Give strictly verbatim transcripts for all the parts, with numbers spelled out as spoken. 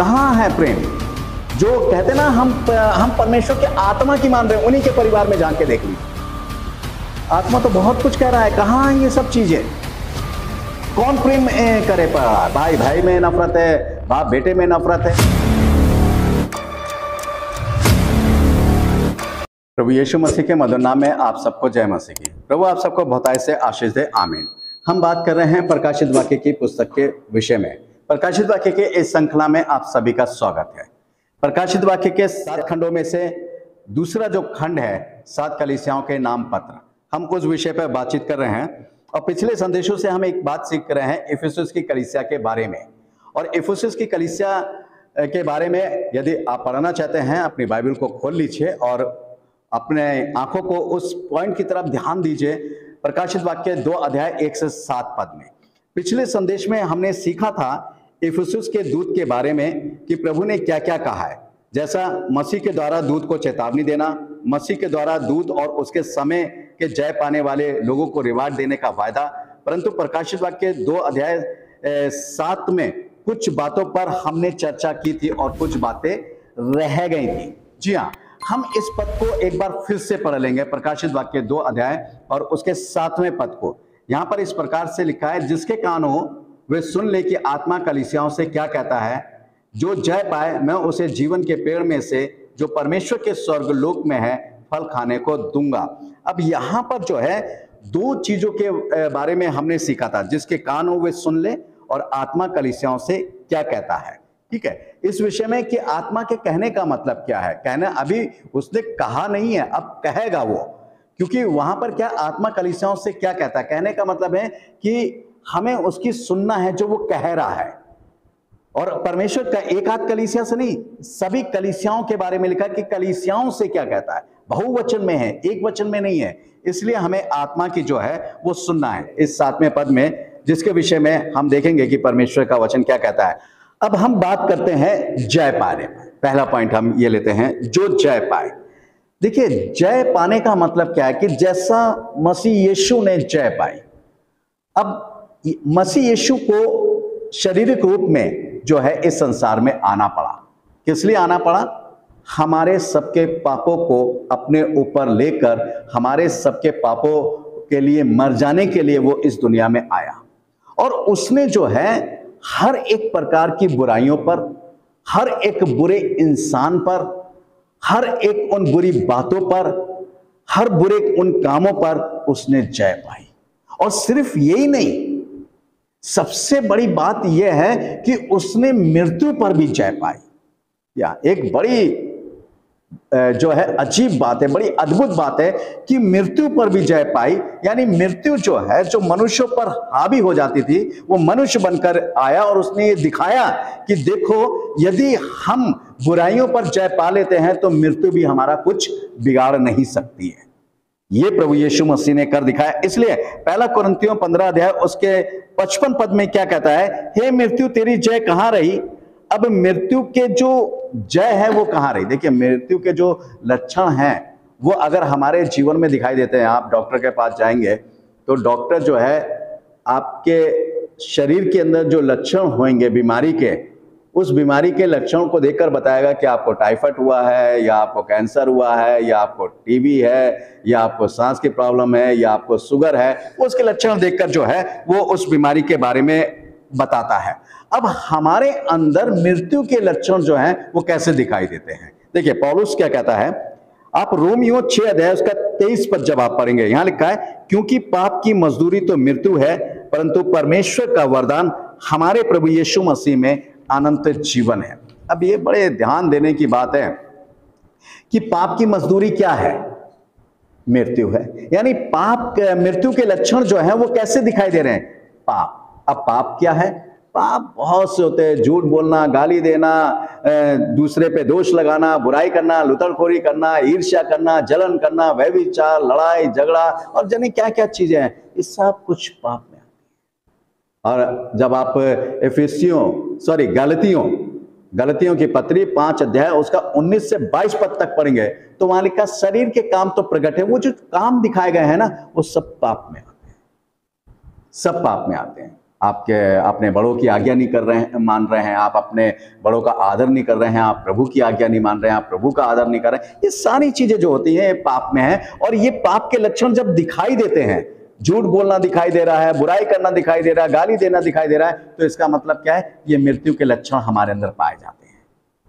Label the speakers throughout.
Speaker 1: कहाँ है प्रेम? जो कहते ना हम हम परमेश्वर के आत्मा की मान रहे हैं, उन्हीं के परिवार में जाके देख लीजिए, आत्मा तो बहुत कुछ कह रहा है। कहाँ है ये सब चीजें? कौन प्रेम करे? पर भाई भाई में नफरत है, बाप बेटे में नफरत है। प्रभु यीशु मसीह के मधुर नाम में आप सबको जय मसीह की। प्रभु आप सबको बहुतायत से आशीष दे, आमीन। हम बात कर रहे हैं प्रकाशित वाक्य की पुस्तक के विषय में। प्रकाशित वाक्य के इस श्रृंखला में आप सभी का स्वागत है। प्रकाशित वाक्य के सात खंडों में से दूसरा जो खंड है, सात कलीसियाओं के नाम पत्र, हम उस विषय पर बातचीत कर रहे हैं। और पिछले संदेशों से हम एक बात सीख रहे हैं इफिसुस की कलीसिया के बारे में। और इफिसुस की कलीसिया के बारे में यदि आप पढ़ना चाहते हैं, अपनी बाइबल को खोल लीजिए और अपने आंखों को उस पॉइंट की तरफ ध्यान दीजिए। प्रकाशित वाक्य दो अध्याय एक से सात पद में पिछले संदेश में हमने सीखा था इफिसुस के दूत के बारे में कि प्रभु ने क्या क्या कहा है। जैसा मसीह के द्वारा दूत को चेतावनी देना, मसीह के द्वारा दूत और उसके समय के जय पाने वाले लोगों को रिवार्ड देने का वायदा। परंतु प्रकाशित वाक्य दो अध्याय सात में कुछ बातों पर हमने चर्चा की थी और कुछ बातें रह गई थी। जी हाँ, हम इस पद को एक बार फिर से पढ़ लेंगे। प्रकाशित वाक्य दो अध्याय और उसके सातवें पद को यहाँ पर इस प्रकार से लिखा है, जिसके कान हो वे सुन ले कि आत्मा कलीसियाओं से क्या कहता है। जो जय पाए मैं उसे जीवन के पेड़ में से जो परमेश्वर के स्वर्गलोक में है फल खाने को दूंगा। अब यहाँ पर जो है दो चीजों के बारे में हमने सीखा था, जिसके कान हो वे सुन ले और आत्मा कलीसियाओं से क्या कहता है। ठीक है, इस विषय में कि आत्मा के कहने का मतलब क्या है। कहना अभी उसने कहा नहीं है, अब कहेगा वो, क्योंकि वहां पर क्या आत्मा कलीसियाओं से क्या कहता है। कहने का मतलब है कि हमें उसकी सुनना है जो वो कह रहा है। और परमेश्वर का एक आध कलीसिया से नहीं, सभी कलीसियाओं के बारे में लिखा है कि कलीसियाओं से क्या कहता है। बहुवचन में है, एक वचन में नहीं है। इसलिए हमें आत्मा की जो है वो सुनना है। इस सातवें पद में जिसके विषय में हम देखेंगे कि परमेश्वर का वचन क्या कहता है। अब हम बात करते हैं जय पाने में। पहला पॉइंट हम ये लेते हैं, जो जय पाए। देखिए, जय पाने का मतलब क्या है कि जैसा मसीह यीशु ने जय पाई। अब मसीह यीशु को शारीरिक रूप में जो है इस संसार में आना पड़ा। किस लिए आना पड़ा? हमारे सबके पापों को अपने ऊपर लेकर हमारे सबके पापों के लिए मर जाने के लिए वो इस दुनिया में आया। और उसने जो है हर एक प्रकार की बुराइयों पर, हर एक बुरे इंसान पर, हर एक उन बुरी बातों पर, हर बुरे उन कामों पर उसने जय पाई। और सिर्फ यही नहीं, सबसे बड़ी बात यह है कि उसने मृत्यु पर भी जय पाई। या एक बड़ी जो है अजीब बात है, बड़ी अद्भुत बात है कि मृत्यु पर भी जय पाई। यानी मृत्यु जो है, जो मनुष्यों पर हावी हो जाती थी, वो मनुष्य बनकर आया और उसने ये दिखाया कि देखो, यदि हम बुराइयों पर जय पा लेते हैं तो मृत्यु भी हमारा कुछ बिगाड़ नहीं सकती है। ये प्रभु यीशु मसीह ने कर दिखाया। इसलिए पहला कुरिन्थियों पंद्रह अध्याय उसके पचपन पद में क्या कहता है, हे मृत्यु तेरी जय कहां रही। अब मृत्यु के जो जय है वो कहां रही। देखिए, मृत्यु के जो लक्षण हैं वो अगर हमारे जीवन में दिखाई देते हैं, आप डॉक्टर के पास जाएंगे तो डॉक्टर जो है आपके शरीर के अंदर जो लक्षण होंगे बीमारी के, उस बीमारी के लक्षणों को देखकर बताएगा कि आपको टाइफाइड हुआ है, या आपको कैंसर हुआ है, या आपको टीबी है, या आपको सांस की प्रॉब्लम है, या आपको शुगर है। उसके लक्षण देखकर जो है वो उस बीमारी के बारे में बताता है। अब हमारे अंदर मृत्यु के लक्षण जो हैं वो कैसे दिखाई देते हैं। देखिए, पौलुस क्या कहता है, आप रोमियो छह अध्याय उसका तेईस पद जब आप पढ़ेंगे, यहां लिखा है, क्योंकि पाप की मजदूरी तो मृत्यु है, परंतु परमेश्वर का वरदान हमारे प्रभु यीशु मसीह में अनंत जीवन है। अब ये बड़े ध्यान देने की बात है कि पाप की मजदूरी क्या है? मृत्यु है। यानी पाप, मृत्यु के लक्षण जो है वो कैसे दिखाई दे रहे हैं? पाप। अब पाप क्या है? पाप बहुत से होते हैं। झूठ बोलना, गाली देना, दूसरे पे दोष लगाना, बुराई करना, लुतड़खोरी करना, ईर्ष्या करना, जलन करना, व्यभिचार, लड़ाई झगड़ा और जाने क्या क्या चीजें हैं, ये सब कुछ पाप में। और जब आप इफिसियों सॉरी गलतियों गलतियों की पत्री पांच अध्याय उसका उन्नीस से बाईस पद तक पढ़ेंगे तो वहां लिखा, शरीर के काम तो प्रकट है। वो जो काम दिखाए गए हैं ना, वो सब पाप में आते हैं, सब पाप में आते हैं। आपके अपने बड़ों की आज्ञा नहीं कर रहे हैं, मान रहे हैं, आप अपने बड़ों का आदर नहीं कर रहे हैं, आप प्रभु की आज्ञा नहीं मान रहे हैं, आप प्रभु का आदर नहीं कर रहे हैं, ये सारी चीजें जो होती हैं ये पाप में है। और ये पाप के लक्षण जब दिखाई देते हैं, झूठ बोलना दिखाई दे रहा है, बुराई करना दिखाई दे रहा है, गाली देना दिखाई दे रहा है, तो इसका मतलब क्या है? ये मृत्यु के लक्षण हमारे अंदर पाए जाते हैं।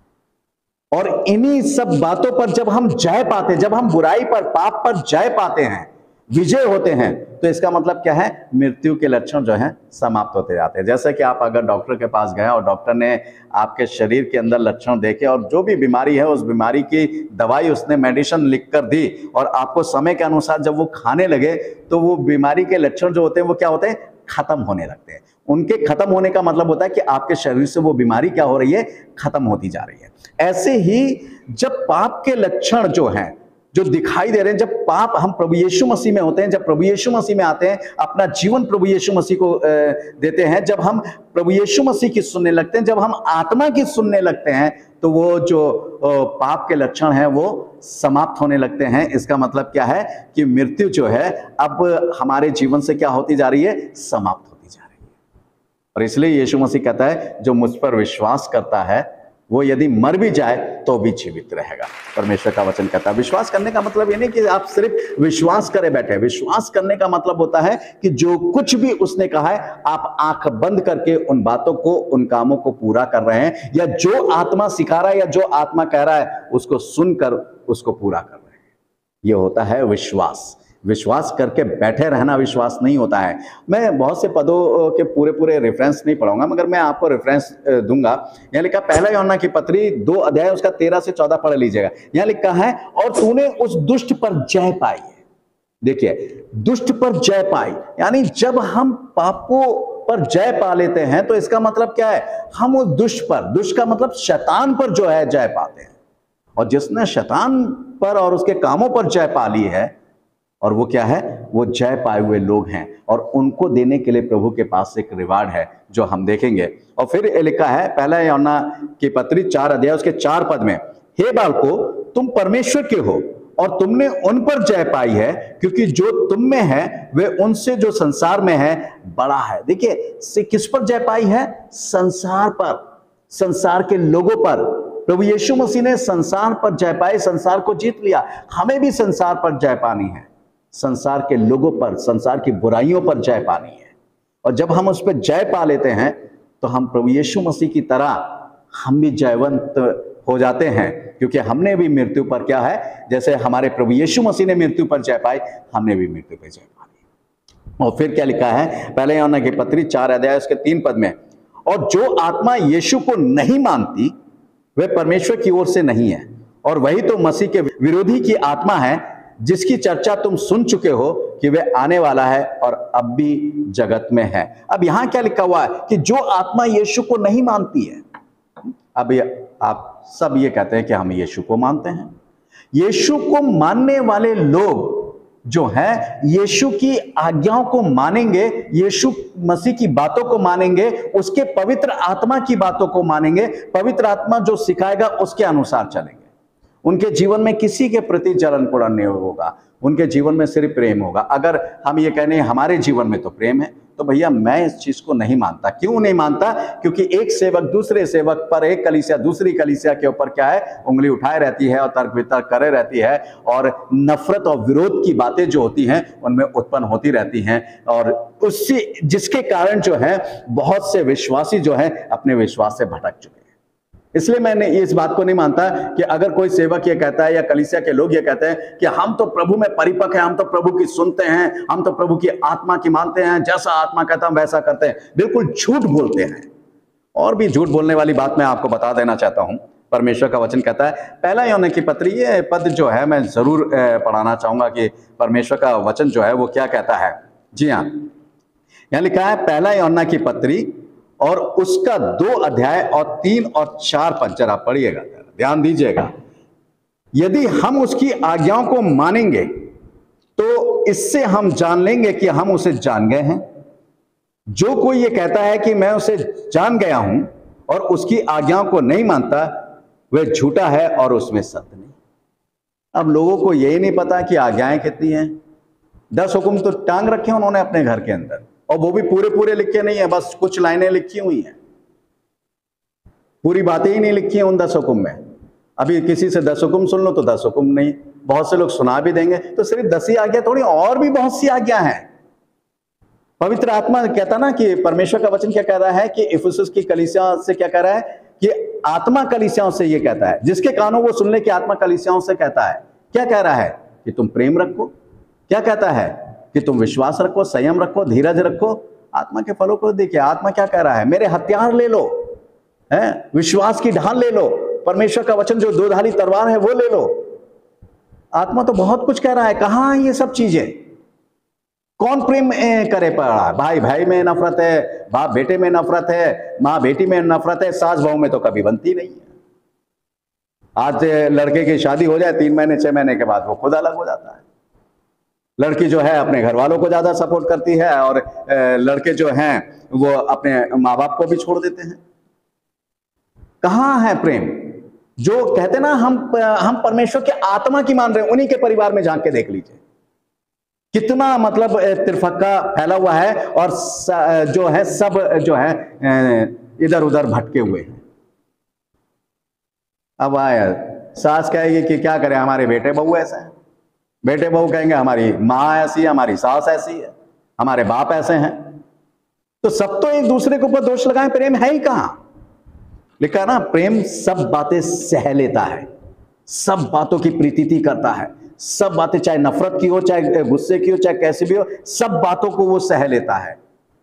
Speaker 1: और इन्हीं सब बातों पर जब हम जय पाते, जब हम बुराई पर, पाप पर जय पाते हैं, विजय होते हैं, तो इसका मतलब क्या है? मृत्यु के लक्षण जो है समाप्त होते जाते हैं। जैसे कि आप अगर डॉक्टर के पास गए और डॉक्टर ने आपके शरीर के अंदर लक्षण देखे और जो भी बीमारी है उस बीमारी की दवाई उसने मेडिसिन लिख कर दी और आपको समय के अनुसार जब वो खाने लगे तो वो बीमारी के लक्षण जो होते हैं वो क्या होते हैं? खत्म होने लगते हैं। उनके खत्म होने का मतलब होता है कि आपके शरीर से वो बीमारी क्या हो रही है? खत्म होती जा रही है। ऐसे ही जब पाप के लक्षण जो हैं, जो दिखाई दे रहे हैं, जब पाप, हम प्रभु यीशु मसीह में होते हैं, जब प्रभु यीशु मसीह में आते हैं, अपना जीवन प्रभु यीशु मसीह को देते हैं, जब हम प्रभु यीशु मसीह की सुनने लगते हैं, जब हम आत्मा की सुनने लगते हैं, तो वो जो पाप के लक्षण हैं वो समाप्त होने लगते हैं। इसका मतलब क्या है? कि मृत्यु जो है अब हमारे जीवन से क्या होती जा रही है? समाप्त होती जा रही है। और इसलिए यीशु मसीह कहता है जो मुझ पर विश्वास करता है वो यदि मर भी जाए तो भी जीवित रहेगा। परमेश्वर का वचन कहता है। विश्वास करने का मतलब ये नहीं कि आप सिर्फ विश्वास करे बैठे। विश्वास करने का मतलब होता है कि जो कुछ भी उसने कहा है आप आंख बंद करके उन बातों को, उन कामों को पूरा कर रहे हैं, या जो आत्मा सिखा रहा है या जो आत्मा कह रहा है उसको सुनकर उसको पूरा कर रहे हैं। ये होता है विश्वास। विश्वास करके बैठे रहना विश्वास नहीं होता है। मैं बहुत से पदों के पूरे पूरे रेफरेंस नहीं पढ़ाऊंगा, मगर मैं आपको रेफरेंस दूंगा। यहाँ लिखा पहला यूहन्ना की पत्री दो अध्याय उसका तेरह से चौदह पढ़ लीजिएगा। यहाँ लिखा है और तूने उस दुष्ट पर जय पाई है। देखिए, दुष्ट पर जय पाई, यानी जब हम पापों पर जय पा लेते हैं तो इसका मतलब क्या है? हम उस दुष्ट पर, दुष्ट का मतलब शैतान पर जो है जय पाते हैं। और जिसने शैतान पर और उसके कामों पर जय पा ली है, और वो क्या है? वो जय पाए हुए लोग हैं, और उनको देने के लिए प्रभु के पास एक रिवार्ड है जो हम देखेंगे। और फिर लिखा है पहला यूहन्ना की पत्री चार अध्याय उसके चार पद में, हे बालको तुम परमेश्वर के हो और तुमने उन पर जय पाई है, क्योंकि जो तुम में है वे उनसे जो संसार में है बड़ा है। देखिए, से किस पर जय पाई है? संसार पर, संसार के लोगों पर। प्रभु यीशु मसीह ने संसार पर जय पाई, संसार को जीत लिया। हमें भी संसार पर जय पानी है, संसार के लोगों पर, संसार की बुराइयों पर जय पानी है। और जब हम उस पर जय पा लेते हैं तो हम प्रभु यीशु मसीह की तरह हम भी जयवंत हो जाते हैं, क्योंकि हमने भी मृत्यु पर क्या है? जैसे हमारे प्रभु यीशु मसीह ने मृत्यु पर जय पाई, हमने भी मृत्यु पर जय पाई। और फिर क्या लिखा है पहले यूहन्ना की पत्री चार अध्याय उसके तीन पद में, और जो आत्मा यीशु को नहीं मानती वह परमेश्वर की ओर से नहीं है, और वही तो मसीह के विरोधी की आत्मा है, जिसकी चर्चा तुम सुन चुके हो कि वह आने वाला है और अब भी जगत में है। अब यहां क्या लिखा हुआ है? कि जो आत्मा यीशु को नहीं मानती है। अब आप सब ये कहते हैं कि हम यीशु को मानते हैं। यीशु को मानने वाले लोग जो हैं यीशु की आज्ञाओं को मानेंगे, यीशु मसीह की बातों को मानेंगे, उसके पवित्र आत्मा की बातों को मानेंगे। पवित्र आत्मा जो सिखाएगा उसके अनुसार चलेंगे। उनके जीवन में किसी के प्रति जलन पुड़न नहीं होगा, उनके जीवन में सिर्फ प्रेम होगा। अगर हम ये कहने हमारे जीवन में तो प्रेम है, तो भैया मैं इस चीज को नहीं मानता। क्यों नहीं मानता? क्योंकि एक सेवक दूसरे सेवक पर, एक कलीसिया दूसरी कलीसिया के ऊपर क्या है? उंगली उठाए रहती है और तर्क वितर्क करे रहती है, और नफरत और विरोध की बातें जो होती हैं उनमें उत्पन्न होती रहती हैं, और उससे जिसके कारण जो है बहुत से विश्वासी जो है अपने विश्वास से भटक चुके हैं। इसलिए मैंने इस बात को नहीं मानता कि अगर कोई सेवक ये कहता है या कलीसिया के लोग ये कहते हैं कि हम तो प्रभु में परिपक्व हैं, हम तो प्रभु की सुनते हैं, हम तो प्रभु की आत्मा की मानते हैं, जैसा आत्मा कहता है वैसा करते हैं, बिल्कुल झूठ बोलते हैं। और भी झूठ बोलने वाली बात मैं आपको बता देना चाहता हूं। परमेश्वर का वचन कहता है, पहला यूहन्ना की पत्री, ये पद जो है मैं जरूर पढ़ाना चाहूंगा कि परमेश्वर का वचन जो है वो क्या कहता है। जी हाँ, यहां लिखा है पहला यूहन्ना की पत्री और उसका दो अध्याय और तीन और चार पद जरा पढ़िएगा, ध्यान दीजिएगा। यदि हम उसकी आज्ञाओं को मानेंगे तो इससे हम जान लेंगे कि हम उसे जान गए हैं। जो कोई ये कहता है कि मैं उसे जान गया हूं और उसकी आज्ञाओं को नहीं मानता, वह झूठा है और उसमें सत्य नहीं। अब लोगों को यही नहीं पता कि आज्ञाएं कितनी हैं। दस हुक्म तो टांग रखे उन्होंने अपने घर के अंदर, और वो भी पूरे पूरे लिखे नहीं है, बस कुछ लाइनें लिखी हुई हैं, पूरी बातें ही नहीं लिखी हैं उन दस हुक्म में। अभी किसी से दस हुक्म सुन लो तो दस हुक्म नहीं, बहुत से लोग सुना भी देंगे, तो सिर्फ दस ही आज्ञा थोड़ी, और भी बहुत सी आज्ञा हैं। पवित्र आत्मा कहता ना कि परमेश्वर का वचन क्या कह रहा है कि इफिसुस की कलीसिया से क्या कह रहा है कि आत्मा कलीसियाओं से ये कहता है, जिसके कानों वो सुनने की आत्मा कलीसियाओं से कहता है। क्या कह रहा है कि तुम प्रेम रखो, क्या कहता है कि तुम विश्वास रखो, संयम रखो, धीरज रखो। आत्मा के फलों को देखिए, आत्मा क्या कह रहा है, मेरे हथियार ले लो, है विश्वास की ढाल ले लो, परमेश्वर का वचन जो दोधारी तलवार है वो ले लो। आत्मा तो बहुत कुछ कह रहा है, कहां है ये सब चीजें? कौन प्रेम करे पड़ा? भाई भाई में नफरत है, बाप बेटे में नफरत है, माँ बेटी में नफरत है, सास बहू में तो कभी बनती नहीं है। आज लड़के की शादी हो जाए, तीन महीने छह महीने के बाद वो खुद अलग हो जाता है। लड़की जो है अपने घर वालों को ज्यादा सपोर्ट करती है, और लड़के जो हैं वो अपने माँ बाप को भी छोड़ देते हैं। कहां है प्रेम? जो कहते ना हम हम परमेश्वर के आत्मा की मान रहे हैं, उन्हीं के परिवार में झांक के देख लीजिए कितना मतलब तिरफक्का फैला हुआ है, और जो है सब जो है इधर उधर भटके हुए हैं। अब आया सास कहेगी कि क्या करें, हमारे बेटे बहू ऐसे हैं, बेटे बहू कहेंगे हमारी माँ ऐसी है, हमारी सास ऐसी है, हमारे बाप ऐसे हैं। तो सब तो एक दूसरे के ऊपर दोष लगाएं, प्रेम है ही कहां? लिखा ना, प्रेम सब बातें सह लेता है, सब बातों की प्रीति करता है, सब बातें चाहे नफरत की हो, चाहे गुस्से की हो, चाहे कैसी भी हो, सब बातों को वो सह लेता है,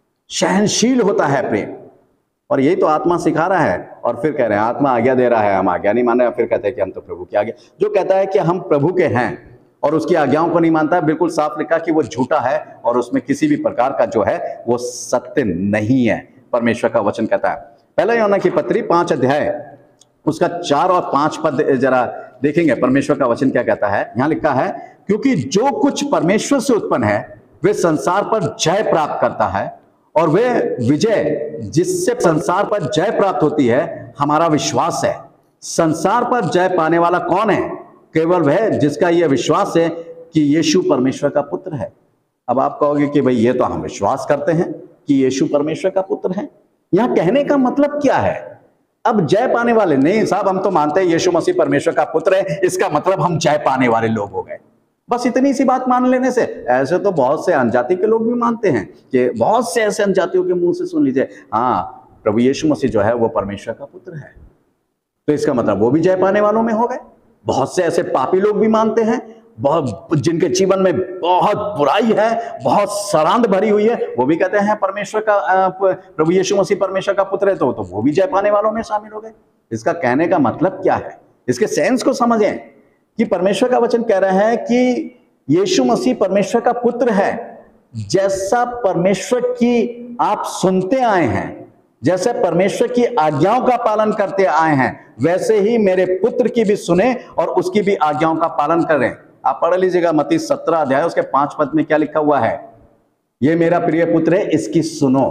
Speaker 1: सहनशील होता है प्रेम। और यही तो आत्मा सिखा रहा है। और फिर कह रहे हैं आत्मा आज्ञा दे रहा है, हम आज्ञा नहीं मान रहे, फिर कहते हैं कि हम तो प्रभु की आज्ञा। जो कहता है कि हम प्रभु के हैं और उसकी आज्ञाओं को नहीं मानता है, बिल्कुल साफ लिखा कि वो झूठा है और उसमें किसी भी प्रकार का जो है वो सत्य नहीं है। परमेश्वर का वचन कहता है, पहला यूहन्ना की पत्री पांच अध्याय उसका चार और पांच पद जरा देखेंगे, परमेश्वर का वचन क्या कहता है। यहां लिखा है, क्योंकि जो कुछ परमेश्वर से उत्पन्न है वे संसार पर जय प्राप्त करता है, और वे विजय जिससे संसार पर जय प्राप्त होती है हमारा विश्वास है। संसार पर जय पाने वाला कौन है? केवल वह जिसका यह विश्वास है कि यीशु परमेश्वर का पुत्र है। अब आप कहोगे कि भाई ये तो हम विश्वास करते हैं कि यीशु परमेश्वर का पुत्र है, यहां कहने का मतलब क्या है? अब जय पाने वाले नहीं साहब, हम तो मानते हैं यीशु मसीह परमेश्वर का पुत्र है, इसका मतलब हम जय पाने वाले लोग हो गए। बस इतनी सी बात मान लेने से, ऐसे तो बहुत से अनजाति के लोग भी मानते हैं कि बहुत से ऐसे अनजातियों के मुंह से सुन लीजिए, हाँ प्रभु यीशु मसीह जो है वो परमेश्वर का पुत्र है, तो इसका मतलब वो भी जय पाने वालों में हो गए। बहुत से ऐसे पापी लोग भी मानते हैं, बहुत जिनके जीवन में बहुत बुराई है, बहुत सरांध भरी हुई है, वो भी कहते हैं परमेश्वर का प्रभु यीशु मसीह परमेश्वर का पुत्र है, तो, तो वो भी जय पाने वालों में शामिल हो गए। इसका कहने का मतलब क्या है? इसके सेंस को समझें कि परमेश्वर का वचन कह रहा है कि यीशु मसीह परमेश्वर का पुत्र है। जैसा परमेश्वर की आप सुनते आए हैं, जैसे परमेश्वर की आज्ञाओं का पालन करते आए हैं, वैसे ही मेरे पुत्र की भी सुने और उसकी भी आज्ञाओं का पालन करें। आप पढ़ लीजिएगा मत्ती सत्रह अध्याय उसके पांच पद में क्या लिखा हुआ है, ये मेरा प्रिय पुत्र है, इसकी सुनो।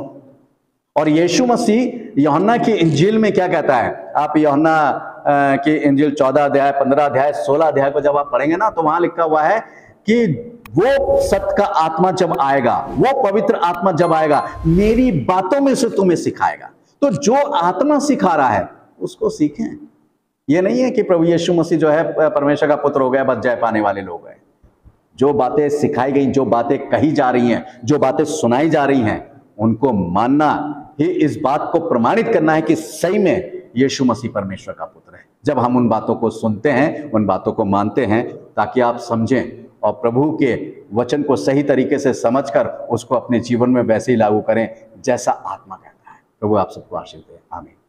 Speaker 1: और यीशु मसीह यूहन्ना की इंजील में क्या कहता है? आप यूहन्ना की इंजील चौदह अध्याय, पंद्रह अध्याय, सोलह अध्याय को जब आप पढ़ेंगे ना, तो वहां लिखा हुआ है कि वो सत्य का आत्मा जब आएगा, वो पवित्र आत्मा जब आएगा, मेरी बातों में से तुम्हें सिखाएगा। तो जो आत्मा सिखा रहा है उसको सीखें। ये नहीं है कि प्रभु यीशु मसीह जो है परमेश्वर का पुत्र हो गया, बस जय पाने वाले लोग हैं। जो बातें सिखाई गई, जो बातें कही जा रही हैं, जो बातें सुनाई जा रही हैं, उनको मानना ही इस बात को प्रमाणित करना है कि सही में यीशु मसीह परमेश्वर का पुत्र है। जब हम उन बातों को सुनते हैं, उन बातों को मानते हैं, ताकि आप समझें और प्रभु के वचन को सही तरीके से समझकर उसको अपने जीवन में वैसे ही लागू करें जैसा आत्मा कहता है। प्रभु आप सबको आशीष दे, आमीन।